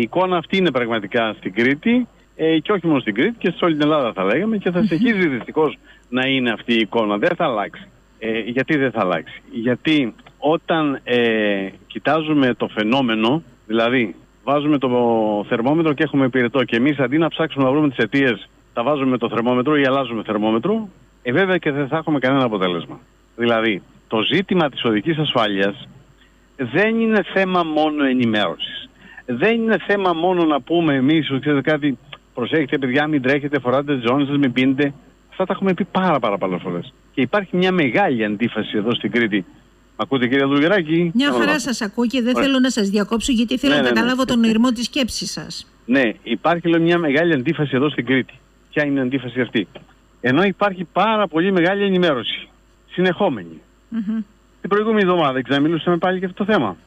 εικόνα αυτή είναι πραγματικά στην Κρήτη και όχι μόνο στην Κρήτη και σε όλη την Ελλάδα θα λέγαμε, και θα συνεχίζει δυστυχώς να είναι αυτή η εικόνα. Δεν θα αλλάξει. Γιατί δεν θα αλλάξει? Γιατί όταν κοιτάζουμε το φαινόμενο, δηλαδή βάζουμε το θερμόμετρο και έχουμε πυρετό και εμείς αντί να ψάξουμε να βρούμε τις αιτίες, τα βάζουμε το θερμόμετρο ή αλλάζουμε θερμόμετρο, βέβαια και δεν θα έχουμε κανένα αποτέλεσμα. Δηλαδή, το ζήτημα της οδικής ασφάλειας δεν είναι θέμα μόνο ενημέρωσης. Δεν είναι θέμα μόνο να πούμε εμείς ότι ξέρετε κάτι, προσέχετε παιδιά, μην τρέχετε, φοράτε τις ζώνες σας, μην πίνετε. Αυτά τα έχουμε πει πάρα πολλές φορές. Και υπάρχει μια μεγάλη αντίφαση εδώ στην Κρήτη. Ακούτε κύριε Δουλγεράκη? Μια χαρά σας ακούω και δεν θέλω να σας διακόψω, γιατί θέλω να καταλάβω τον ηρμό της σκέψης σας. Ναι, υπάρχει λέω μια μεγάλη αντίφαση εδώ στην Κρήτη. Ποια είναι η αντίφαση αυτή? Ενώ υπάρχει πάρα πολύ μεγάλη ενημέρωση, συνεχόμενη. Την προηγούμενη εβδομάδα ξαναμιλούσαμε πάλι για αυτό το θέμα.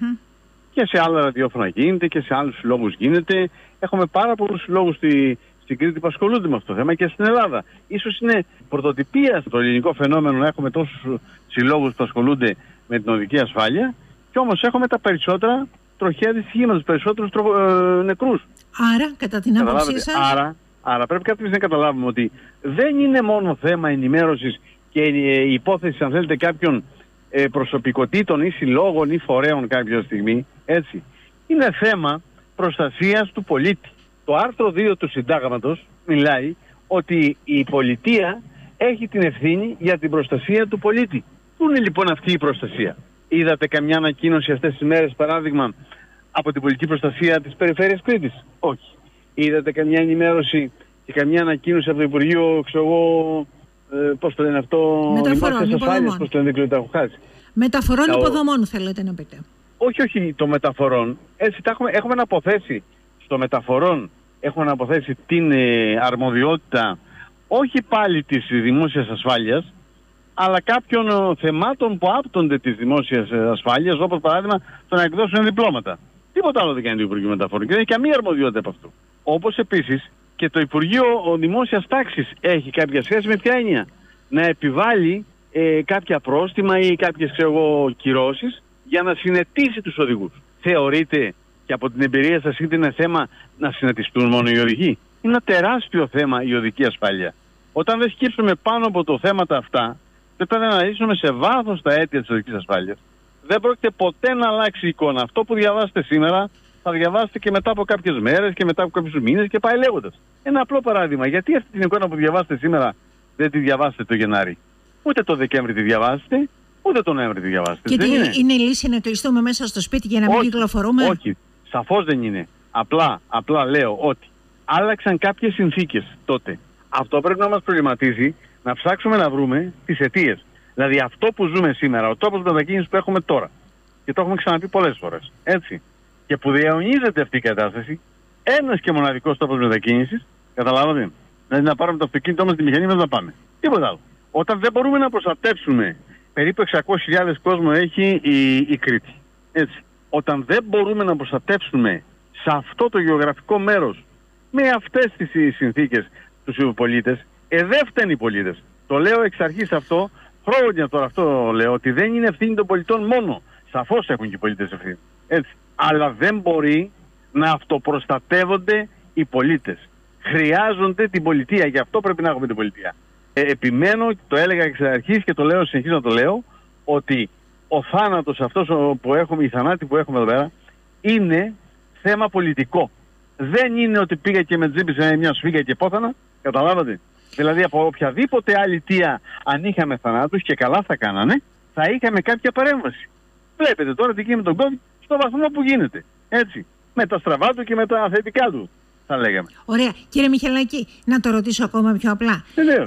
Και σε άλλα ραδιόφωνα γίνεται και σε άλλους συλλόγους γίνεται. Έχουμε πάρα πολλούς συλλόγους στην Κρήτη που ασχολούνται με αυτό το θέμα και στην Ελλάδα. Ίσως είναι πρωτοτυπία στο ελληνικό φαινόμενο να έχουμε τόσους συλλόγους που ασχολούνται με την οδική ασφάλεια, και όμως έχουμε τα περισσότερα τροχαία δυστυχήματα, τους περισσότερους νεκρούς. Άρα, κατά την άποψή σας... Άρα πρέπει κάποιοι να καταλάβουμε ότι δεν είναι μόνο θέμα ενημέρωσης και η υπόθεση, αν θέλετε, κάποιων προσωπικότητων ή συλλόγων ή φορέων κάποια στιγμή, έτσι. Είναι θέμα προστασίας του πολίτη. Το άρθρο 2 του Συντάγματος μιλάει ότι η πολιτεία έχει την ευθύνη για την προστασία του πολίτη. Πού είναι λοιπόν αυτή η προστασία? Είδατε καμιά ανακοίνωση αυτές τις μέρες, παράδειγμα, από την πολιτική προστασία της Περιφέρειας Κρήτης? Όχι. Είδατε καμιά ενημέρωση και καμιά ανακοίνωση από το Υπουργείο, ξέρω εγώ, πώς το λένε αυτό, μεταφορών υποδομών? Πώς το λένε, δεν το έχω χάσει. Μεταφορών υποδομών θέλετε να πείτε? Όχι το μεταφορών. Έτσι έχουμε να αποθέσει στο μεταφορών, έχουμε να αποθέσει την αρμοδιότητα όχι πάλι της δημόσιας ασφάλειας, αλλά κάποιων θεμάτων που άπτονται της δημόσιας ασφάλειας, όπως παράδειγμα το να εκδώσουν διπλώματα. Τίποτα άλλο δεν κάνει το Υπουργείο Μεταφορών και δεν έχει καμία αρμοδιότητα από αυτό. Όπως επίσης και το Υπουργείο Δημόσιας Τάξης έχει κάποια σχέση με ποια έννοια? Να επιβάλλει κάποια πρόστιμα ή κάποιες κυρώσεις για να συνετίσει τους οδηγούς. Θεωρείτε, και από την εμπειρία σας, είτε είναι θέμα να συνετιστούν μόνο οι οδηγοί? Είναι ένα τεράστιο θέμα η οδική ασφάλεια. Όταν δεν σκύψουμε πάνω από το θέματα αυτά, δεν πρέπει να αναλύσουμε σε βάθος τα αίτια της οδικής ασφάλειας. Δεν πρόκειται ποτέ να αλλάξει η εικόνα. Αυτό που διαβάσετε σήμερα θα διαβάσετε και μετά από κάποιες μέρες και μετά από κάποιους μήνες και πάει λέγοντας. Ένα απλό παράδειγμα. Γιατί αυτή την εικόνα που διαβάσετε σήμερα δεν τη διαβάσετε το Γενάρη? Ούτε το Δεκέμβρη τη διαβάσετε, ούτε τον Νοέμβρη τη διαβάσετε. Γιατί είναι λύση να κλειστούμε μέσα στο σπίτι για να μην κυκλοφορούμε? Όχι, σαφώς δεν είναι. Απλά λέω ότι άλλαξαν κάποιες συνθήκες τότε. Αυτό πρέπει να μας προβληματίζει, να ψάξουμε να βρούμε τις αιτίες. Δηλαδή αυτό που ζούμε σήμερα, ο τόπος μετακίνησης που έχουμε τώρα, και το έχουμε ξαναπεί πολλές φορές, έτσι, και που διαιωνίζεται αυτή η κατάσταση, ένας και μοναδικός τόπος μετακίνησης, καταλάβατε, δηλαδή να πάρουμε το αυτοκίνητό μας, τη μηχανή μας, να πάμε. Τίποτα άλλο. Όταν δεν μπορούμε να προστατεύσουμε, περίπου 600.000 κόσμο έχει η Κρήτη, έτσι. Όταν δεν μπορούμε να προστατεύσουμε σε αυτό το γεωγραφικό μέρος με αυτές τις συνθήκες τους πολίτες, δεν φταίνουν οι πολίτες. Το λέω εξ αρχής αυτό, χρόνια τώρα αυτό λέω, ότι δεν είναι ευθύνη των πολιτών μόνο. Σαφώς έχουν και οι πολίτες ευθύνη. Έτσι. Αλλά δεν μπορεί να αυτοπροστατεύονται οι πολίτες. Χρειάζονται την πολιτεία, γι' αυτό πρέπει να έχουμε την πολιτεία. Επιμένω, το έλεγα εξ αρχής και το λέω, συνεχίζω να το λέω, ότι ο θάνατος αυτός που έχουμε, οι θανάτοι που έχουμε εδώ πέρα, είναι θέμα πολιτικό. Δεν είναι ότι πήγα και με τζίπησε μια σφίγγα και πόθανα, καταλάβατε. Δηλαδή από οποιαδήποτε άλλη αιτία, αν είχαμε θανάτους, και καλά θα κάνανε, θα είχαμε κάποια παρέμβαση. Βλέπετε τώρα τι γίνεται με τον COVID στο βαθμό που γίνεται. Έτσι. Με τα στραβά του και με τα θετικά του, θα λέγαμε. Ωραία. Κύριε Μιχελάκη, να το ρωτήσω ακόμα πιο απλά.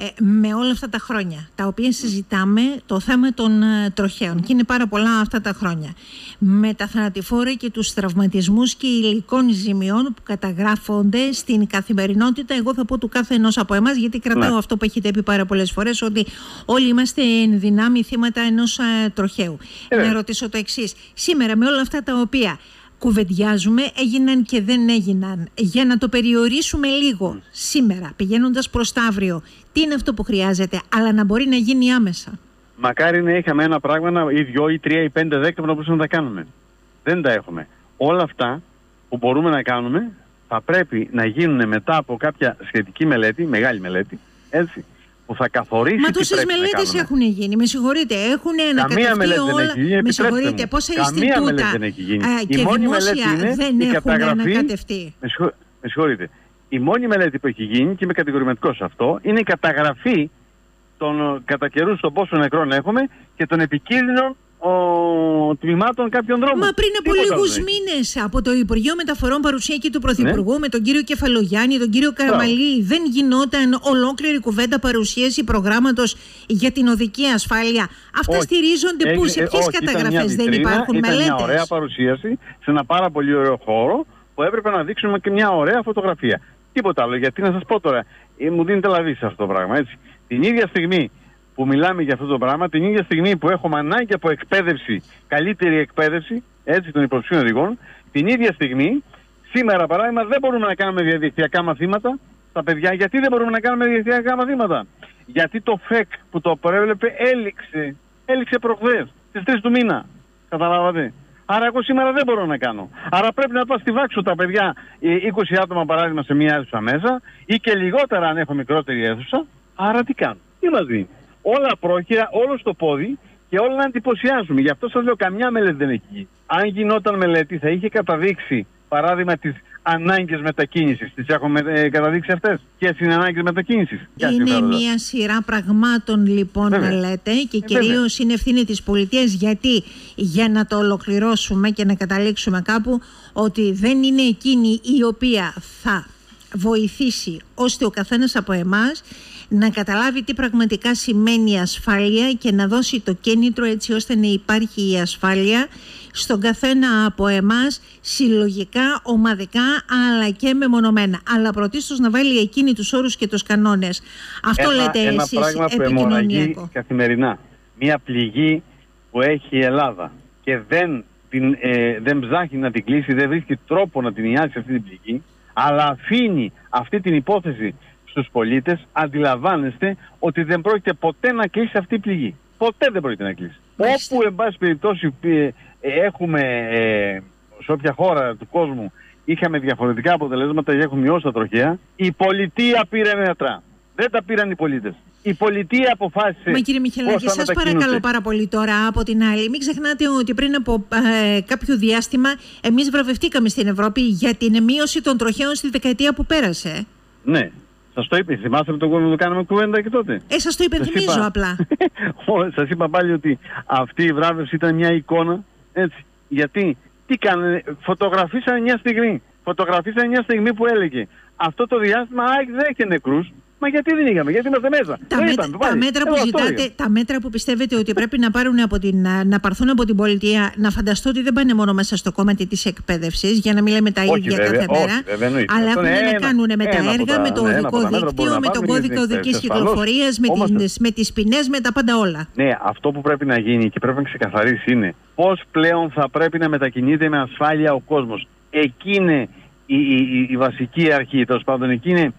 Με όλα αυτά τα χρόνια, τα οποία συζητάμε το θέμα των τροχαίων, και είναι πάρα πολλά αυτά τα χρόνια, με τα θανατηφόρα και τους τραυματισμούς και υλικών ζημιών που καταγράφονται στην καθημερινότητα, εγώ θα πω του κάθε ενός από εμάς, γιατί κρατάω αυτό που έχετε πει πάρα πολλές φορές, ότι όλοι είμαστε εν δυνάμει θύματα ενός τροχαίου. Να ρωτήσω το εξής. Σήμερα, με όλα αυτά τα οποία κουβεντιάζουμε, έγιναν και δεν έγιναν, για να το περιορίσουμε λίγο σήμερα, πηγαίνοντας προς τα αύριο, τι είναι αυτό που χρειάζεται, αλλά να μπορεί να γίνει άμεσα? Μακάρι να είχαμε ένα πράγμα, ή 2 ή 3 ή 5 δέκτα που να μπορούσαμε να τα κάνουμε. Δεν τα έχουμε. Όλα αυτά που μπορούμε να κάνουμε θα πρέπει να γίνουν μετά από κάποια σχετική μελέτη, μεγάλη μελέτη, έτσι, που θα καθορίσει. Μα τόσες μελέτες έχουν γίνει, με συγχωρείτε, έχουν ανακατευτεί όλα. Με συγχωρείτε, πόσα Ινστιτούτα και δημόσια δεν έχουν ανακατευτεί. Με συγχωρείτε. Η μόνη μελέτη που έχει γίνει, και είμαι κατηγορηματικός σε αυτό, είναι η καταγραφή των κατά καιρούς των πόσων νεκρών έχουμε και των επικίνδυνων τμήματων κάποιων δρόμων. Μα πριν από λίγους μήνες από το Υπουργείο Μεταφορών, παρουσία και του Πρωθυπουργού, με τον κύριο Κεφαλογιάννη, τον κύριο Καραμαλή, δεν γινόταν ολόκληρη κουβέντα, παρουσίαση προγράμματος για την οδική ασφάλεια? Αυτά στηρίζονται πού, σε ποιες καταγραφές? Δεν υπάρχουν μελέτες? Ήταν μια ωραία παρουσίαση σε ένα πάρα πολύ ωραίο χώρο που έπρεπε να δείξουμε και μια ωραία φωτογραφία. Τίποτα άλλο. Γιατί να σας πω τώρα, μου δίνετε λαβή σε αυτό το πράγμα, έτσι. Την ίδια στιγμή που μιλάμε για αυτό το πράγμα, την ίδια στιγμή που έχουμε ανάγκη από εκπαίδευση, καλύτερη εκπαίδευση, έτσι, των υποψηφίων οδηγών, την ίδια στιγμή, σήμερα παράδειγμα, δεν μπορούμε να κάνουμε διαδικτυακά μαθήματα στα παιδιά. Γιατί δεν μπορούμε να κάνουμε διαδικτυακά μαθήματα? Γιατί το ΦΕΚ που το προέβλεπε έληξε προχθές, στις 3 του μήνα. Καταλάβατε? Άρα εγώ σήμερα δεν μπορώ να κάνω. Άρα πρέπει να πάω στιβάξω τα παιδιά 20 άτομα παράδειγμα σε μια αίθουσα μέσα, ή και λιγότερα αν έχω μικρότερη αίθουσα. Άρα τι κάνω? Τι μας δίνει? Όλα πρόχειρα, όλο στο πόδι και όλα να εντυπωσιάζουμε. Γι' αυτό σας λέω, καμιά μελέτη δεν έχει γίνει. Αν γινόταν μελέτη, θα είχε καταδείξει παράδειγμα τις ανάγκες μετακίνησης. Τις έχουμε καταδείξει αυτές? Ποιες είναι οι ανάγκες μετακίνησης? Είναι μια σειρά πραγμάτων λοιπόν να λέτε, και κυρίως είναι ευθύνη της πολιτείας, γιατί για να το ολοκληρώσουμε και να καταλήξουμε κάπου, ότι δεν είναι εκείνη η οποία θα βοηθήσει ώστε ο καθένας από εμάς να καταλάβει τι πραγματικά σημαίνει ασφάλεια και να δώσει το κίνητρο έτσι ώστε να υπάρχει η ασφάλεια στον καθένα από εμάς, συλλογικά, ομαδικά, αλλά και μεμονωμένα. Αλλά πρωτίστως να βάλει εκείνη τους όρους και τους κανόνες. Αυτό λέτε εσείς, πράγμα που αιμορραγεί καθημερινά. Μια πληγή που έχει η Ελλάδα και δεν ψάχνει να την κλείσει, δεν βρίσκει τρόπο να την ιάσει αυτή την πληγή, αλλά αφήνει αυτή την υπόθεση στους πολίτες, αντιλαμβάνεστε ότι δεν πρόκειται ποτέ να κλείσει αυτή η πληγή. Ποτέ δεν πρόκειται να κλείσει. Όπου, εν πάση περιπτώσει, έχουμε σε όποια χώρα του κόσμου είχαμε διαφορετικά αποτελέσματα και έχουν μειώσει τα τροχαία, η πολιτεία πήρε μέτρα. Δεν τα πήραν οι πολίτες. Η πολιτεία αποφάσισε. Μα κύριε Μιχελάκη, σας παρακαλώ πάρα πολύ τώρα από την άλλη. Μην ξεχνάτε ότι πριν από κάποιο διάστημα εμείς βραβευτήκαμε στην Ευρώπη για την μείωση των τροχαίων στη δεκαετία που πέρασε. Ναι. Σας το είπε, θυμάστε με τον κόσμο που κάναμε κουβέντα και τότε? Σας το υπενθυμίζω απλά. Σας είπα πάλι ότι αυτή η βράβευση ήταν μια εικόνα, έτσι. Γιατί, τι κάνανε, φωτογραφίσανε μια στιγμή. Φωτογραφίσανε μια στιγμή που έλεγε αυτό το διάστημα δεν έχει νεκρούς. Μα γιατί δεν είχαμε, γιατί είμαστε μέσα. Τα μέτρα που ζητάτε, τα μέτρα που πιστεύετε ότι πρέπει να πάρθουν από την πολιτεία, να φανταστώ ότι δεν πάνε μόνο μέσα στο κομμάτι της εκπαιδεύσης, για να μην λέμε τα ίδια κάθε μέρα. Αλλά έχουν να κάνουν με τα έργα, με το οδικό δίκτυο, με τον κώδικα οδικής κυκλοφορίας, με τις ποινές, με τα πάντα όλα. Ναι, αυτό που πρέπει να γίνει και πρέπει να ξεκαθαρίσει είναι πώς πλέον θα πρέπει να μετακινείται με ασφάλεια ο κόσμος. Εκεί είναι η βασική αρχή, τέλος πάντων, εκεί είναι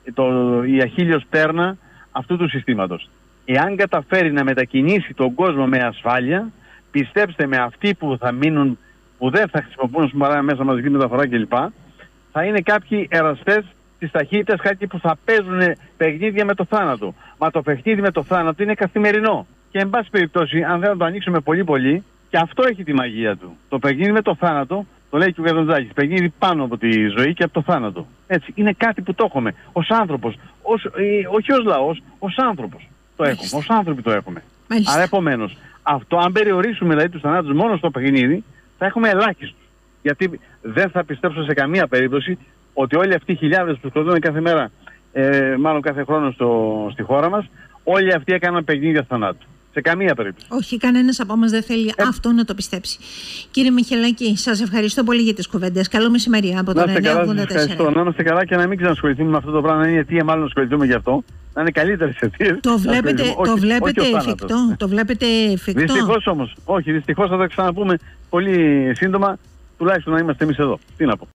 η αχίλιος πέρνα αυτού του συστήματος. Εάν καταφέρει να μετακινήσει τον κόσμο με ασφάλεια, πιστέψτε με, αυτοί που θα μείνουν, που δεν θα χρησιμοποιούν μέσα μαζική μεταφορά κλπ, θα είναι κάποιοι εραστές της ταχύτητας, κάποιοι που θα παίζουν παιχνίδια με το θάνατο. Μα το παιχνίδι με το θάνατο είναι καθημερινό. Και εν πάση περιπτώσει, αν δεν το ανοίξουμε πολύ, και αυτό έχει τη μαγεία του. Το παιχνίδι με το θάνατο, το λέει και ο Καζαντζάκης, παιχνίδι πάνω από τη ζωή και από το θάνατο. Έτσι, είναι κάτι που το έχουμε ως άνθρωπος, όχι ως λαός, ως άνθρωπος το έχουμε, ως άνθρωποι το έχουμε. Μάλιστα. Άρα επομένως, αυτό αν περιορίσουμε δηλαδή τους θανάτους μόνο στο παιχνίδι, θα έχουμε ελάχιστους. Γιατί δεν θα πιστέψω σε καμία περίπτωση ότι όλοι αυτοί οι χιλιάδες που σκοτώνουν κάθε μέρα, μάλλον κάθε χρόνο στη χώρα μας, όλοι αυτοί έκαναν παιχνίδια θανάτου. Σε καμία περίπτωση. Όχι, κανένας από εμάς δεν θέλει αυτό να το πιστέψει. Κύριε Μιχελάκη, σας ευχαριστώ πολύ για τις κουβέντες. Καλό μεσημέρι από τον 984. Ευχαριστώ. Να είμαστε καλά και να μην ξανασχοληθούμε με αυτό το πράγμα. Να είναι αιτία, μάλλον να ασχοληθούμε γι' αυτό. Να είναι καλύτερες αιτίες. Το βλέπετε εφικτό. Δυστυχώς όμως. Όχι, δυστυχώς θα τα ξαναπούμε πολύ σύντομα. Τουλάχιστον να είμαστε εμείς εδώ. Τι να πω.